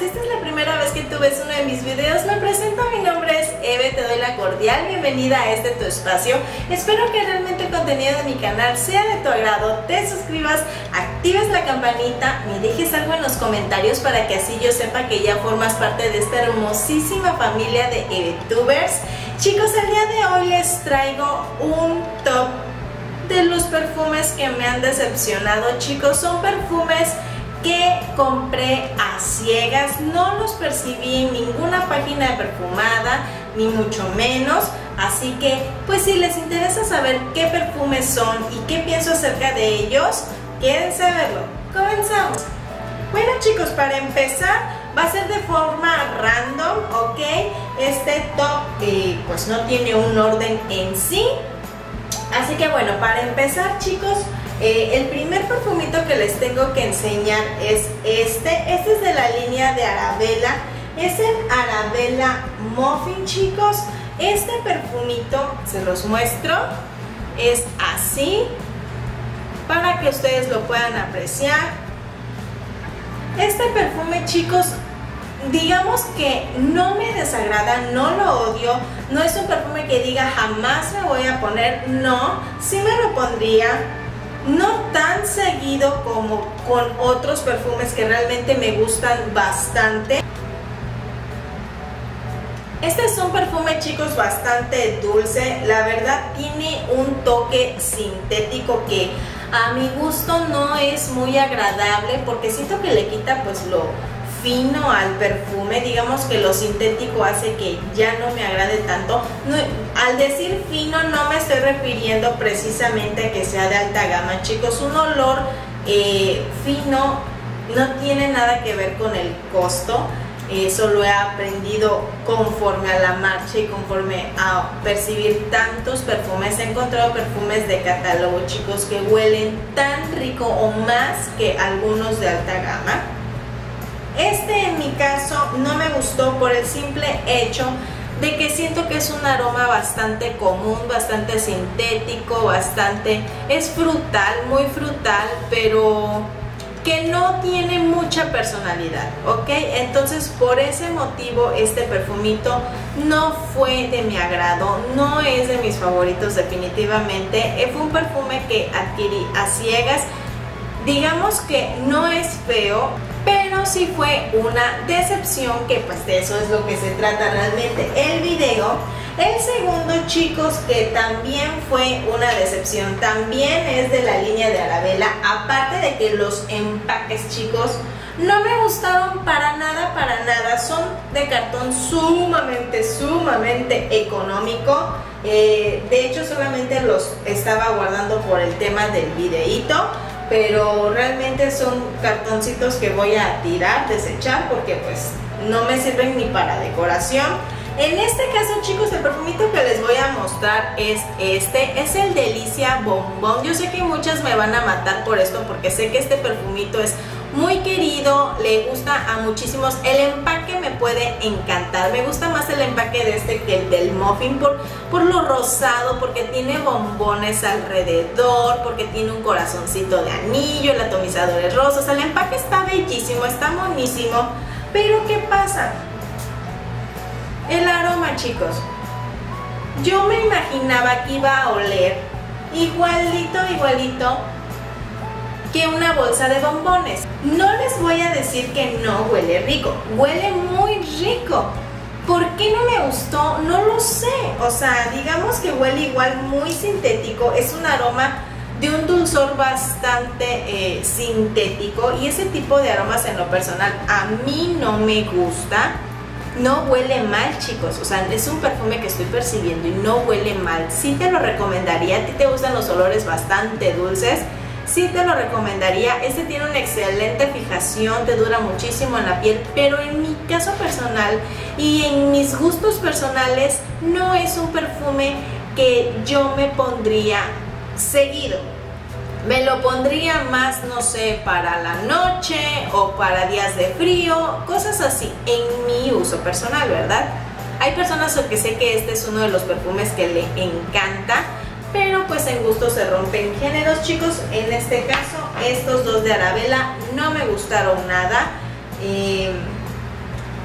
Si esta es la primera vez que tú ves uno de mis videos, me presento, mi nombre es Eve, te doy la cordial bienvenida a este tu espacio. Espero que realmente el contenido de mi canal sea de tu agrado, te suscribas, actives la campanita, me dejes algo en los comentarios para que así yo sepa que ya formas parte de esta hermosísima familia de EveTubers. Chicos, el día de hoy les traigo un top de los perfumes que me han decepcionado. Chicos, son perfumes que compré a ciegas, no los percibí en ninguna página de perfumada, ni mucho menos. Así que, pues si les interesa saber qué perfumes son y qué pienso acerca de ellos, quédense a verlo. Comenzamos. Bueno, chicos, para empezar va a ser de forma random, ¿ok? Este top pues no tiene un orden en sí. Así que bueno, para empezar, chicos, el primer perfumito que les tengo que enseñar es este. Este es de la línea de Arabella. Es el Arabella Muffin, chicos. Este perfumito, se los muestro, es así, para que ustedes lo puedan apreciar. Este perfume, chicos, digamos que no me desagrada, no lo odio, no es un perfume que diga jamás me voy a poner, no, sí me lo pondría, no tan seguido como con otros perfumes que realmente me gustan bastante. Este es un perfume, chicos, bastante dulce, la verdad tiene un toque sintético que a mi gusto no es muy agradable porque siento que le quita pues lo fino al perfume. Digamos que lo sintético hace que ya no me agrade tanto. No, al decir fino no me estoy refiriendo precisamente a que sea de alta gama, chicos. Un olor fino no tiene nada que ver con el costo. Eso lo he aprendido conforme a la marcha y conforme a percibir tantos perfumes. He encontrado perfumes de catálogo, chicos, que huelen tan rico o más que algunos de alta gama. Este en mi caso no me gustó por el simple hecho de que siento que es un aroma bastante común, bastante sintético, es frutal, muy frutal, pero que no tiene mucha personalidad, ¿ok? Entonces por ese motivo este perfumito no fue de mi agrado, no es de mis favoritos definitivamente. Fue un perfume que adquirí a ciegas. Digamos que no es feo, pero sí fue una decepción, que pues de eso es lo que se trata realmente el video. El segundo, chicos, que también fue una decepción, también es de la línea de Arabella. Aparte de que los empaques, chicos, no me gustaron para nada, son de cartón sumamente económico. De hecho solamente los estaba guardando por el tema del videíto, pero realmente son cartoncitos que voy a tirar, desechar, porque pues no me sirven ni para decoración. En este caso, chicos, el perfumito que les voy a mostrar es este, es el Delicia Bombón. Yo sé que muchas me van a matar por esto, porque sé que este perfumito es muy querido, le gusta a muchísimos. El empaque me puede encantar, me gusta más el empaque de este que el del Muffin por lo rosado, porque tiene bombones alrededor, porque tiene un corazoncito de anillo, el atomizador es rosa. O sea, el empaque está bellísimo, está monísimo. Pero ¿qué pasa? El aroma, chicos, yo me imaginaba que iba a oler igualito que una bolsa de bombones. No les voy a decir que no huele rico, huele muy rico. ¿Por qué no me gustó? No lo sé. O sea, digamos que huele igual, muy sintético. Es un aroma de un dulzor bastante sintético, y ese tipo de aromas en lo personal a mí no me gusta. No huele mal, chicos, o sea, es un perfume que estoy percibiendo y no huele mal. Sí te lo recomendaría. A ti te gustan los olores bastante dulces, sí te lo recomendaría. Este tiene una excelente fijación, te dura muchísimo en la piel, pero en mi caso personal y en mis gustos personales no es un perfume que yo me pondría seguido. Me lo pondría más, no sé, para la noche o para días de frío, cosas así, en mi uso personal, ¿verdad? Hay personas que sé que este es uno de los perfumes que le encanta, pero pues en gusto se rompen géneros, chicos. En este caso, estos dos de Arabella no me gustaron nada.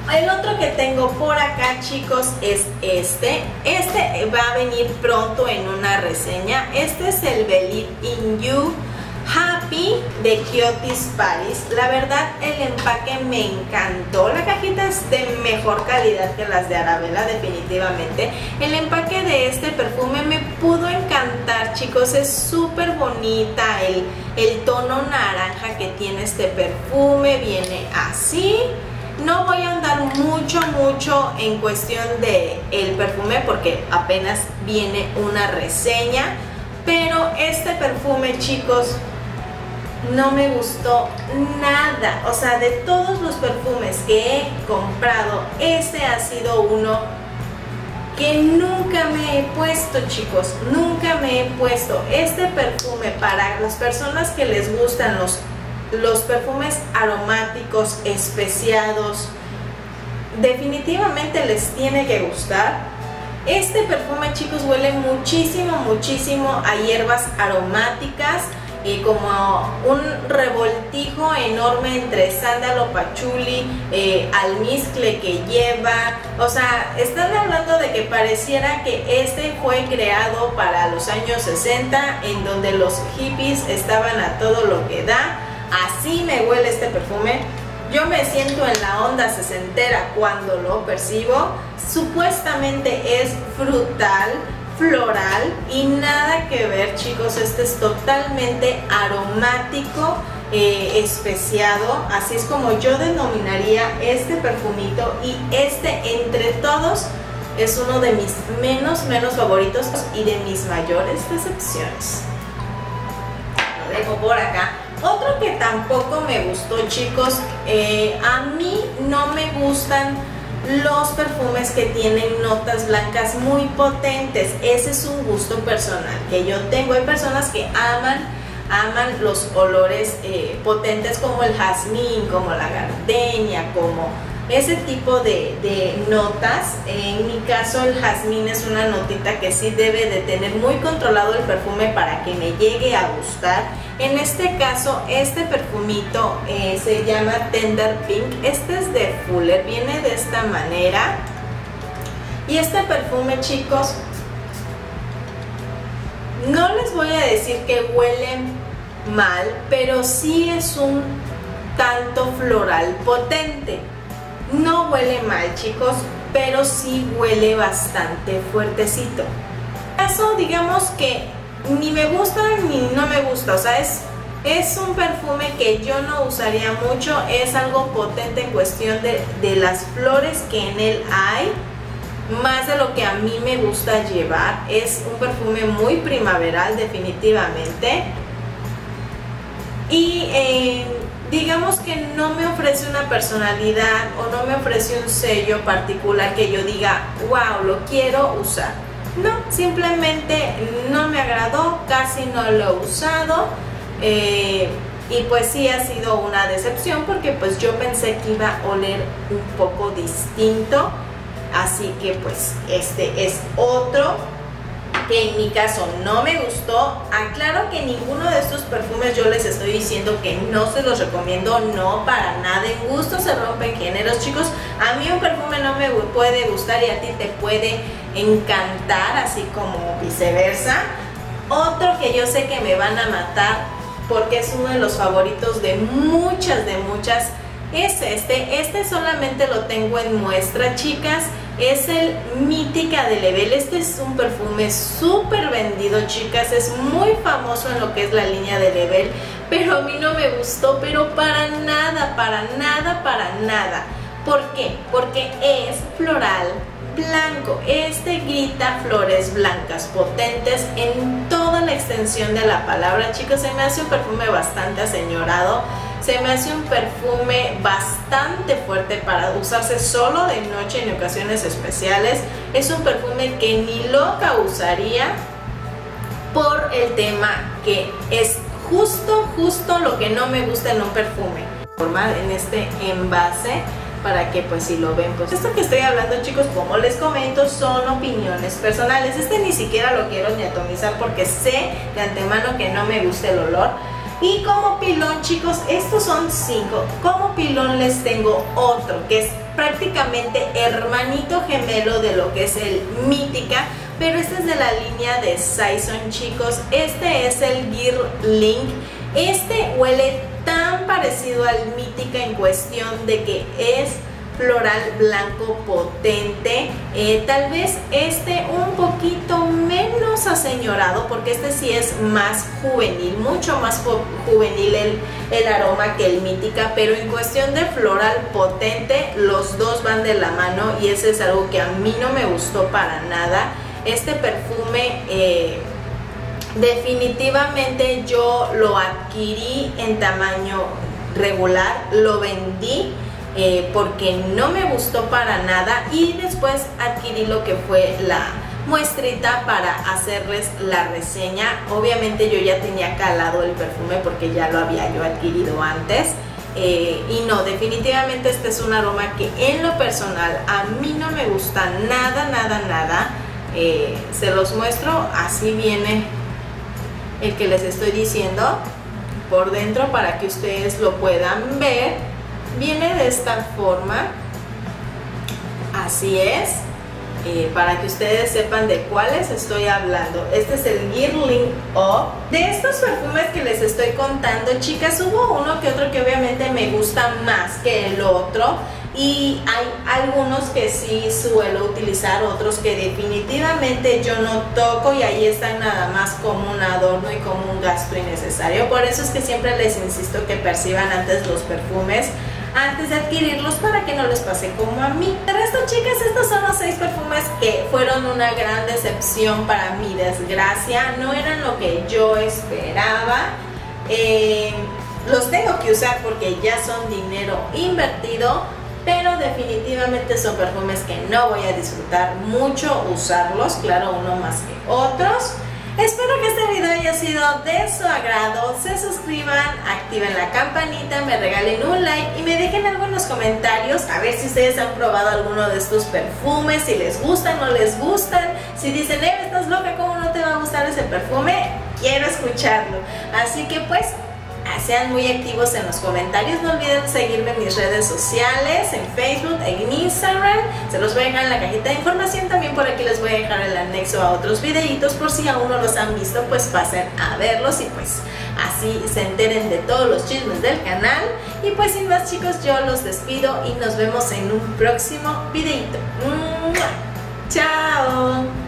El otro que tengo por acá, chicos, es este va a venir pronto en una reseña. Este es el Believe in You Happy de Kiotis Paris. La verdad, el empaque me encantó. La cajita es de mejor calidad que las de Arabella, definitivamente. El empaque de este perfume me pudo encantar, chicos. Es súper bonita el tono naranja que tiene este perfume. Viene así. No voy a andar mucho en cuestión de el perfume porque apenas viene una reseña. Pero este perfume, chicos, no me gustó nada. O sea, de todos los perfumes que he comprado, este ha sido uno que nunca me he puesto, chicos. Nunca me he puesto este perfume. Para las personas que les gustan los perfumes aromáticos, especiados, definitivamente les tiene que gustar. Este perfume, chicos, huele muchísimo a hierbas aromáticas, y como un revoltijo enorme entre sándalo, pachuli, almizcle que lleva. O sea, están hablando de que pareciera que este fue creado para los años 60, en donde los hippies estaban a todo lo que da. Así me huele este perfume. Yo me siento en la onda sesentera cuando lo percibo. Supuestamente es frutal, floral, y nada que ver, chicos. Este es totalmente aromático, especiado. Así es como yo denominaría este perfumito, y este entre todos es uno de mis menos favoritos y de mis mayores decepciones. Lo dejo por acá. Otro que tampoco me gustó, chicos, a mí no me gustan los perfumes que tienen notas blancas muy potentes. Ese es un gusto personal que yo tengo. Hay personas que aman los olores potentes, como el jazmín, como la gardenia, como ese tipo de notas. En mi caso, el jazmín es una notita que sí debe de tener muy controlado el perfume para que me llegue a gustar. En este caso, este perfumito se llama Tender Pink. Este es de Fuller, viene de esta manera. Y este perfume, chicos, no les voy a decir que huele mal, pero sí es un tanto floral potente. No huele mal, chicos, pero sí huele bastante fuertecito. En caso, digamos que ni me gusta ni no me gusta. O sea, es un perfume que yo no usaría mucho. Es algo potente en cuestión de las flores que en él hay, más de lo que a mí me gusta llevar. Es un perfume muy primaveral, definitivamente. Y digamos que no me ofrece una personalidad, o no me ofrece un sello particular que yo diga, wow, lo quiero usar. No, simplemente no me agradó, casi no lo he usado, y pues sí ha sido una decepción, porque pues yo pensé que iba a oler un poco distinto. Así que pues este es otro que en mi caso no me gustó. Aclaro que ninguno de estos perfumes yo les estoy diciendo que no se los recomiendo, no, para nada. En gusto se rompen géneros, chicos. A mí un perfume no me puede gustar y a ti te puede encantar, así como viceversa. Otro que yo sé que me van a matar porque es uno de los favoritos de muchas, es este solamente lo tengo en muestra, chicas. Es el Mítica de Lebel. Este es un perfume súper vendido, chicas. Es muy famoso en lo que es la línea de Lebel, pero a mí no me gustó, pero para nada. ¿Por qué? Porque es floral blanco. Este grita flores blancas potentes en toda la extensión de la palabra, chicos. Se me hace un perfume bastante aseñorado. Se me hace un perfume bastante fuerte para usarse solo de noche en ocasiones especiales. Es un perfume que ni loca usaría, por el tema que es justo lo que no me gusta en un perfume. En este envase, para que pues si lo ven, pues esto que estoy hablando, chicos, como les comento, son opiniones personales. Este ni siquiera lo quiero ni atomizar porque sé de antemano que no me gusta el olor. Y como pilón, chicos, estos son 5. Como pilón les tengo otro que es prácticamente hermanito gemelo de lo que es el Mítica, pero este es de la línea de Saison, chicos. Este es el Girl Link. Este huele tan parecido al Mítica en cuestión de que es floral blanco potente, tal vez este un poquito menos aseñorado, porque este sí es más juvenil, mucho más juvenil el aroma que el Mítica, pero en cuestión de floral potente los dos van de la mano y ese es algo que a mí no me gustó para nada. Este perfume definitivamente yo lo adquirí en tamaño regular, lo vendí porque no me gustó para nada y después adquirí lo que fue la muestrita para hacerles la reseña. Obviamente yo ya tenía calado el perfume porque ya lo había yo adquirido antes y no, definitivamente este es un aroma que en lo personal a mí no me gusta nada. Se los muestro, así viene el que les estoy diciendo por dentro para que ustedes lo puedan ver. Viene de esta forma, así es, para que ustedes sepan de cuáles estoy hablando. Este es el Girl Link O. De estos perfumes que les estoy contando, chicas, hubo uno que otro que obviamente me gusta más que el otro y hay algunos que sí suelo utilizar, otros que definitivamente yo no toco y ahí están nada más como un adorno y como un gasto innecesario. Por eso es que siempre les insisto que perciban antes los perfumes antes de adquirirlos para que no les pase como a mí. De resto, chicas, estos son los 6 perfumes que fueron una gran decepción para mi desgracia. No eran lo que yo esperaba. Los tengo que usar porque ya son dinero invertido, pero definitivamente son perfumes que no voy a disfrutar mucho usarlos, claro, uno más que otros. Espero que este video haya sido de su agrado. Se suscriban, activen la campanita, me regalen un like y me dejen algunos comentarios a ver si ustedes han probado alguno de estos perfumes, si les gustan o no les gustan. Si dicen, estás loca, ¿cómo no te va a gustar ese perfume? Quiero escucharlo. Así que pues sean muy activos en los comentarios. No olviden seguirme en mis redes sociales, en Facebook, en Instagram. Se los voy a dejar en la cajita de información. También por aquí les voy a dejar el anexo a otros videitos por si aún no los han visto, pues pasen a verlos y pues así se enteren de todos los chismes del canal. Y pues sin más, chicos, yo los despido y nos vemos en un próximo videito. ¡Chao!